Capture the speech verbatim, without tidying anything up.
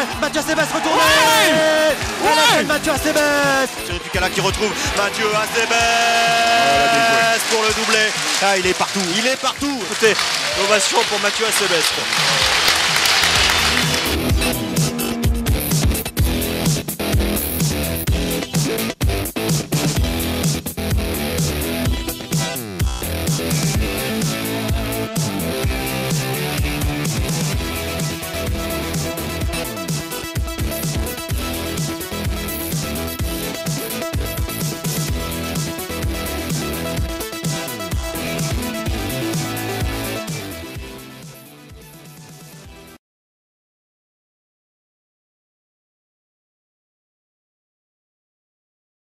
Mathieu Acebes retourné. Ouais Ouais ouais Mathieu Acebes. Cyril Ducala qui retrouve Mathieu Acebes Ah, pour le doublé. Ah, il est partout, il est partout. Écoutez, ovation pour Mathieu Acebes.